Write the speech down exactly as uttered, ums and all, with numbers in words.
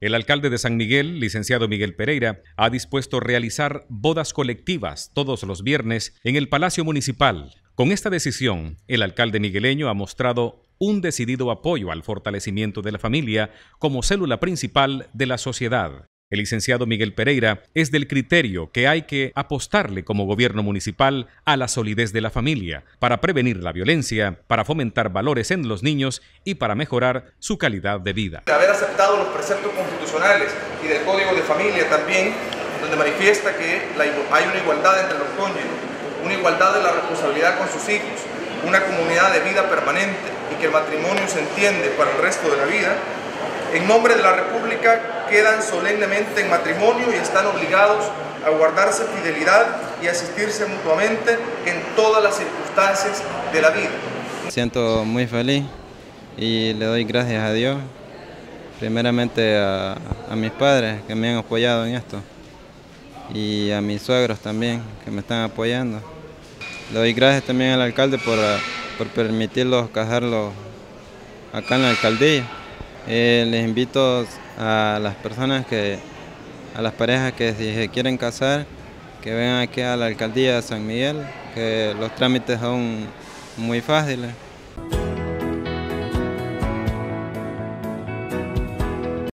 El alcalde de San Miguel, licenciado Miguel Pereira, ha dispuesto realizar bodas colectivas todos los viernes en el Palacio Municipal. Con esta decisión, el alcalde migueleño ha mostrado un decidido apoyo al fortalecimiento de la familia como célula principal de la sociedad. El licenciado Miguel Pereira es del criterio que hay que apostarle como gobierno municipal a la solidez de la familia, para prevenir la violencia, para fomentar valores en los niños y para mejorar su calidad de vida. De haber aceptado los preceptos constitucionales y del Código de Familia también, donde manifiesta que la, hay una igualdad entre los cónyuges, una igualdad de la responsabilidad con sus hijos, una comunidad de vida permanente y que el matrimonio se entiende para el resto de la vida, en nombre de la República quedan solemnemente en matrimonio y están obligados a guardarse fidelidad y asistirse mutuamente en todas las circunstancias de la vida. Me siento muy feliz y le doy gracias a Dios, primeramente a, a mis padres que me han apoyado en esto y a mis suegros también que me están apoyando. Le doy gracias también al alcalde por, por permitirlos casarlos acá en la alcaldía. Eh, les invito a las personas, que, a las parejas que si se quieren casar, que vengan aquí a la alcaldía de San Miguel, que los trámites son muy fáciles.